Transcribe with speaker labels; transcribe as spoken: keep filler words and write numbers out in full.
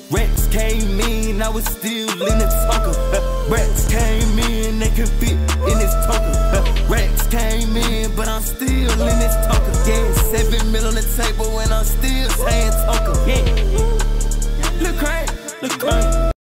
Speaker 1: Rats came in, I was still in the talker. Rats came in, they can fit in this talker. Rats came in, but I'm still in this talker. Yeah, seven mil on the table and I'm still saying talker. Yeah, look crazy, look crazy.